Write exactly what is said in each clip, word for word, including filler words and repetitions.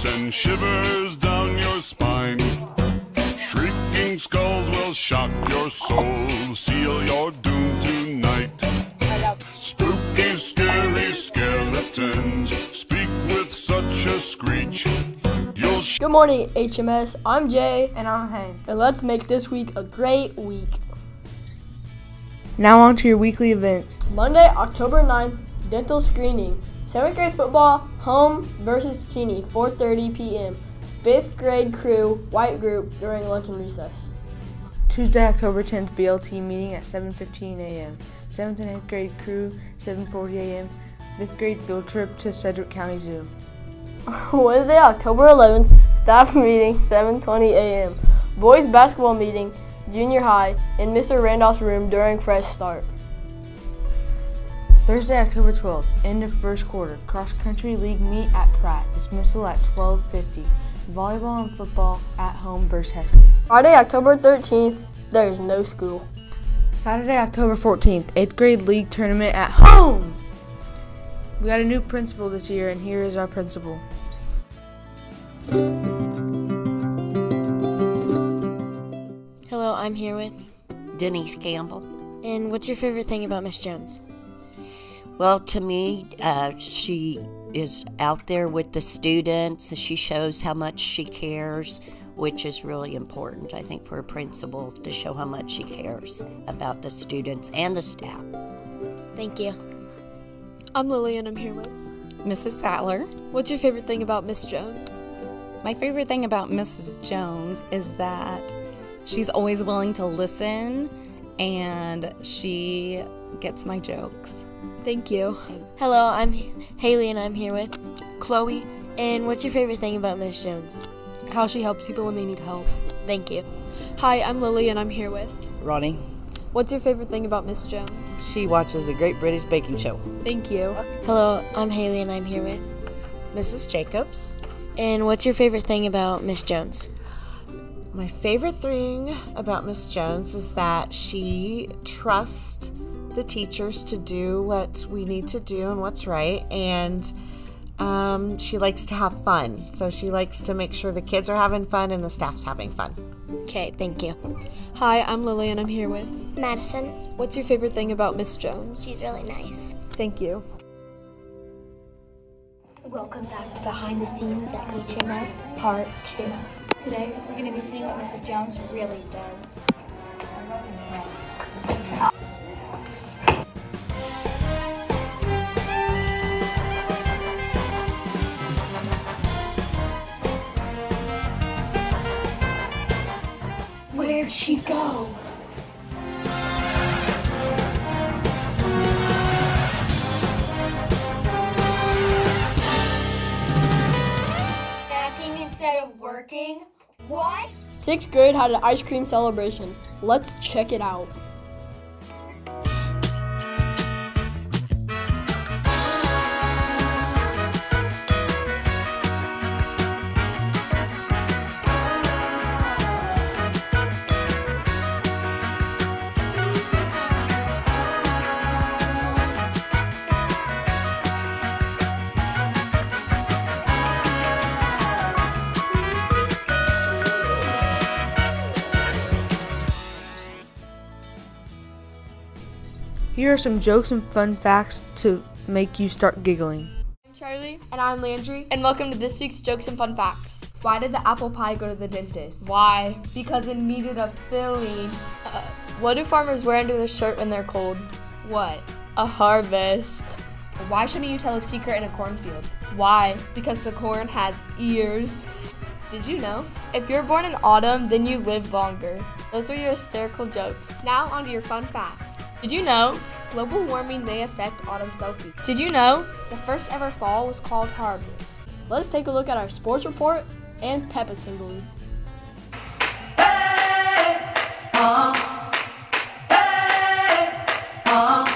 send shivers down your spine. Shrieking skulls will shock your soul, seal your doom tonight. Spooky, scary skeletons speak with such a screech. You'll sh- Good morning, H M S. I'm Jay. And I'm Hank. And let's make this week a great week. Now on to your weekly events. Monday, October ninth, dental screening. seventh grade football, home versus Cheney, four thirty p.m. fifth grade crew, white group, during lunch and recess. Tuesday, October tenth, B L T meeting at seven fifteen a.m. seventh and eighth grade crew, seven forty a.m. fifth grade field trip to Sedgwick County Zoo. Wednesday, October eleventh, staff meeting, seven twenty a.m. Boys basketball meeting, junior high, in Mister Randolph's room during fresh start. Thursday, October twelfth, end of first quarter, cross-country league meet at Pratt, dismissal at twelve fifty. Volleyball and football at home versus Heston. Friday, October thirteenth, there is no school. Saturday, October fourteenth, eighth grade league tournament at home. We got a new principal this year, and here is our principal. Hello, I'm here with. Denise Campbell. And what's your favorite thing about Miss Jones? Well, to me, uh, she is out there with the students. She shows how much she cares, which is really important, I think, for a principal to show how much she cares about the students and the staff. Thank you. I'm Lily and I'm here with Missus Sattler. What's your favorite thing about Miss Jones? My favorite thing about Missus Jones is that she's always willing to listen and she gets my jokes. Thank you. Hello, I'm Haley and I'm here with Chloe. And what's your favorite thing about Miss Jones? How she helps people when they need help. Thank you. Hi, I'm Lily and I'm here with Ronnie. What's your favorite thing about Miss Jones? She watches the Great British Baking Show. Thank you. Hello, I'm Haley and I'm here with Missus Jacobs. And what's your favorite thing about Miss Jones? My favorite thing about Miss Jones is that she trusts the teachers to do what we need to do and what's right, and um, she likes to have fun. So she likes to make sure the kids are having fun and the staff's having fun. Okay, thank you. Hi, I'm Lily and I'm here with Madison. What's your favorite thing about Miss Jones? She's really nice. Thank you. Welcome back to Behind the Scenes at H M S Part two. Today, we're going to be seeing what Missus Jones really does. Where'd she go? Snacking instead of working? What? Sixth grade had an ice cream celebration. Let's check it out. Here are some jokes and fun facts to make you start giggling. I'm Charlie. And I'm Landry. And welcome to this week's Jokes and Fun Facts. Why did the apple pie go to the dentist? Why? Because it needed a filling. Uh, what do farmers wear under their shirt when they're cold? What? A harvest. Why shouldn't you tell a secret in a cornfield? Why? Because the corn has ears. Did you know? If you're born in autumn, then you live longer. Those are your hysterical jokes. Now onto your fun facts. Did you know global warming may affect autumn selfie? Did you know the first ever fall was called harvest? Let's take a look at our sports report and pep assembly. Hey, uh, hey, uh.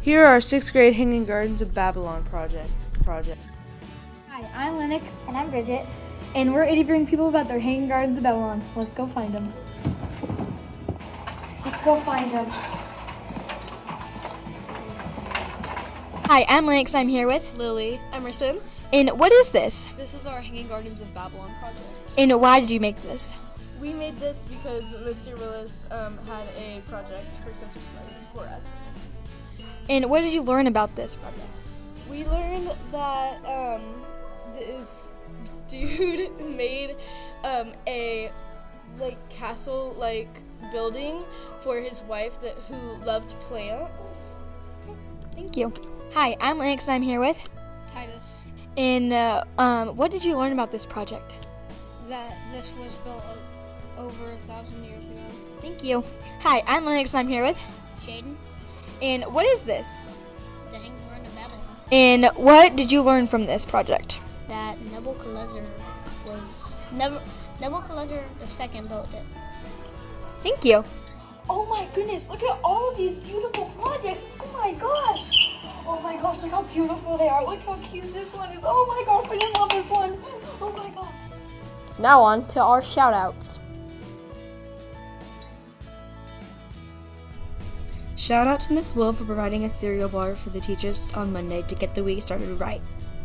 Here are our sixth grade Hanging Gardens of Babylon project. project. Hi, I'm Lennox. And I'm Bridget. And we're interviewing people about their Hanging Gardens of Babylon. Let's go find them. Let's go find them. Hi, I'm Lennox. I'm here with Lily. Emerson. And what is this? This is our Hanging Gardens of Babylon project. And why did you make this? We made this because Mister Willis um, had a project for social studies for us. And what did you learn about this project? We learned that um, this dude made um, a like castle-like building for his wife that who loved plants. Thank you. Hi, I'm Lennox and I'm here with Titus. And uh, um, what did you learn about this project? That this was built over a thousand years ago. Thank you. Hi, I'm Lennox and I'm here with Shaden. And what is this? The Hanging Garden of Babylon. And what did you learn from this project? That Nebuchadnezzar was Neb- Nebuchadnezzar the second built it. Thank you. Oh my goodness, look at all of these beautiful projects. Oh my gosh. Oh my gosh, look how beautiful they are. Look how cute this one is. Oh my gosh, I just love this one. Oh my gosh. Now on to our shout outs. Shout out to Miss Will for providing a cereal bar for the teachers on Monday to get the week started right.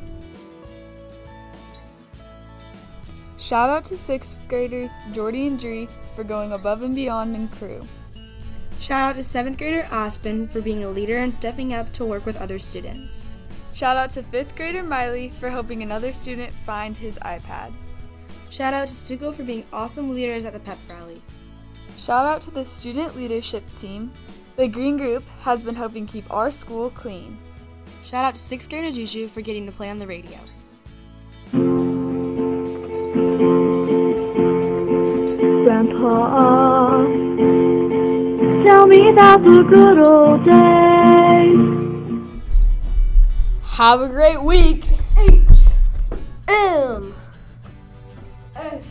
Shout out to sixth graders Jordy and Dree for going above and beyond in crew. Shout out to seventh grader Aspen for being a leader and stepping up to work with other students. Shout out to fifth grader Miley for helping another student find his iPad. Shout out to Stuco for being awesome leaders at the pep rally. Shout out to the student leadership team. The Green Group has been helping keep our school clean. Shout out to sixth grader Juju for getting to play on the radio. Grandpa, tell me about the good old days. Have a great week. H M S.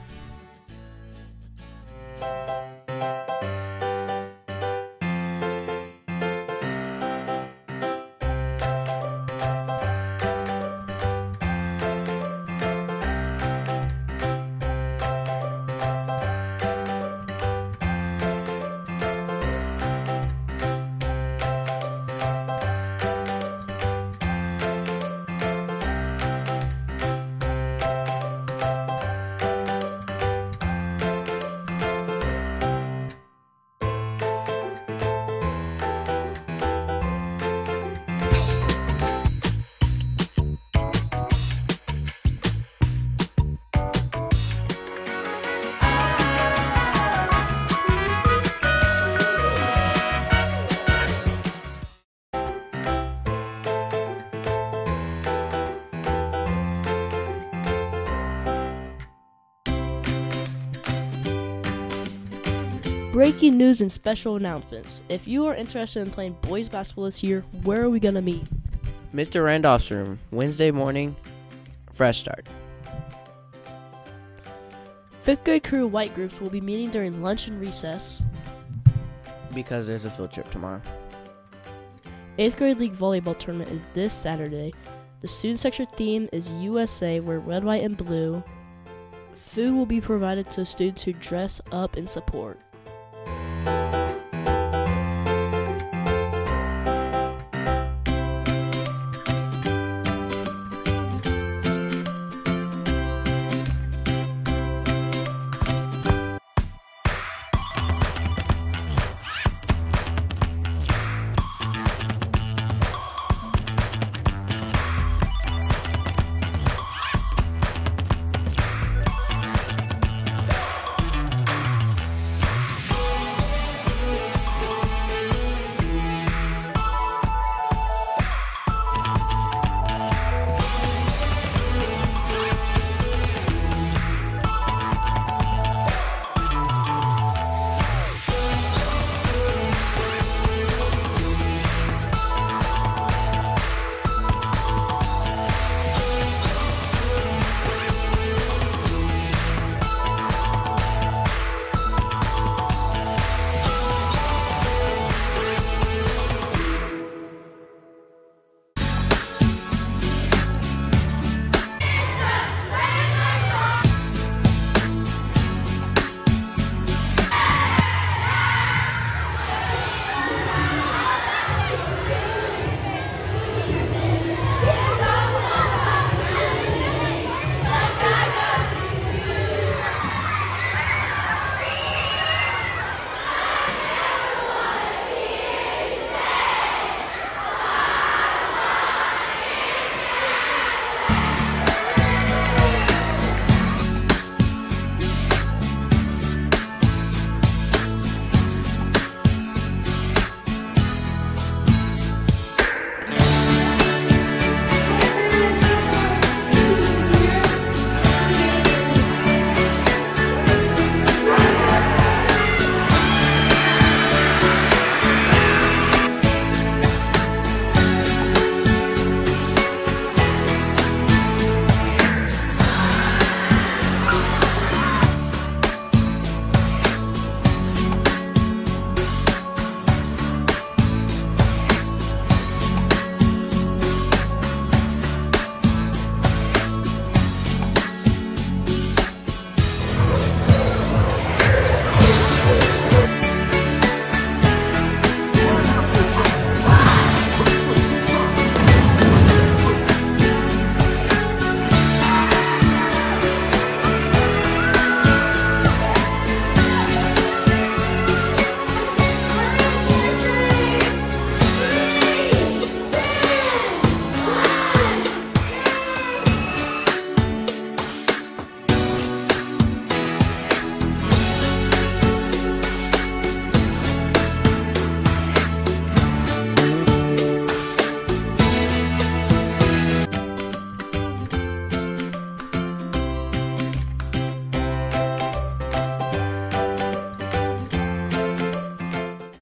Breaking news and special announcements. If you are interested in playing boys basketball this year, where are we going to meet? Mister Randolph's room, Wednesday morning, fresh start. Fifth grade crew white groups will be meeting during lunch and recess. Because there's a field trip tomorrow. Eighth grade league volleyball tournament is this Saturday. The student section theme is U S A, where red, white, and blue. Food will be provided to students who dress up in support.